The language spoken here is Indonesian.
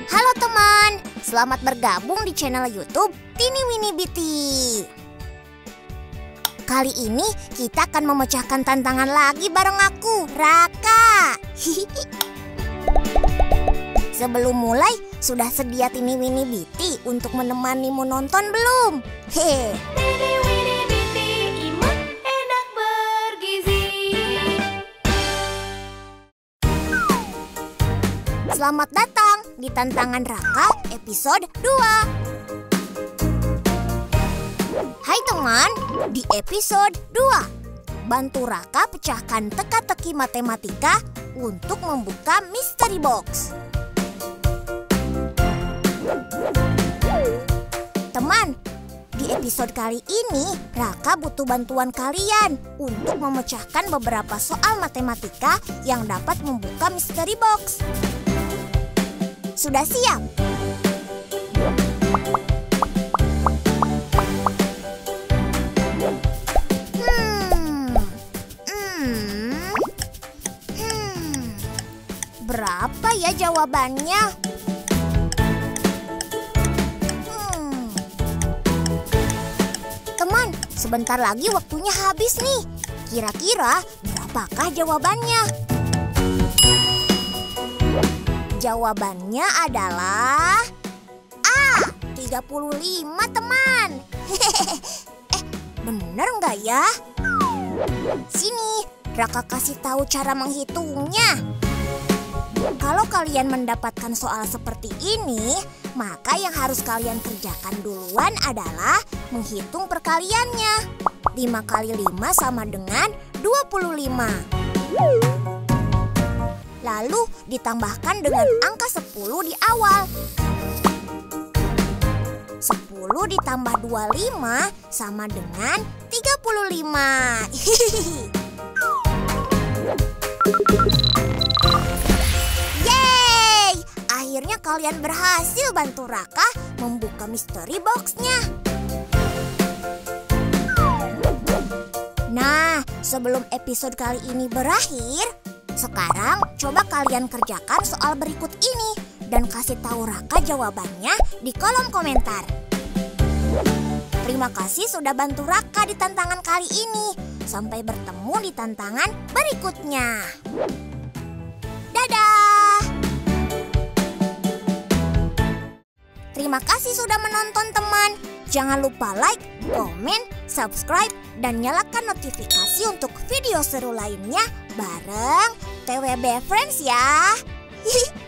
Halo teman, selamat bergabung di channel YouTube Tini Winnie Biti. Kali ini kita akan memecahkan tantangan lagi bareng aku, Raka. Sebelum mulai, sudah sedia Tini Winnie Biti untuk menemanimu nonton belum? Hehe. Tini Winnie Biti, imut, enak bergizi. Selamat datang di Tantangan Raka episode 2. Hai teman, di episode 2 bantu Raka pecahkan teka-teki matematika untuk membuka mystery box. Teman, di episode kali ini Raka butuh bantuan kalian untuk memecahkan beberapa soal matematika yang dapat membuka mystery box. Sudah siap? Berapa ya jawabannya? Teman, sebentar lagi waktunya habis nih. Kira-kira berapakah jawabannya? Jawabannya adalah A, 35 teman. Bener nggak ya? Sini, Raka kasih tahu cara menghitungnya. Kalau kalian mendapatkan soal seperti ini, maka yang harus kalian kerjakan duluan adalah menghitung perkaliannya. 5 kali 5 sama dengan 25. Lalu ditambahkan dengan angka 10 di awal. 10 ditambah 25 sama dengan 35. Yeay! Akhirnya kalian berhasil bantu Raka membuka mystery box-nya. Nah, sebelum episode kali ini berakhir, sekarang coba kalian kerjakan soal berikut ini dan kasih tahu Raka jawabannya di kolom komentar. Terima kasih sudah bantu Raka di tantangan kali ini. Sampai bertemu di tantangan berikutnya. Dadah! Terima kasih sudah menonton teman. Jangan lupa like, komen, subscribe, dan nyalakan notifikasi untuk video seru lainnya bareng TWB Friends ya.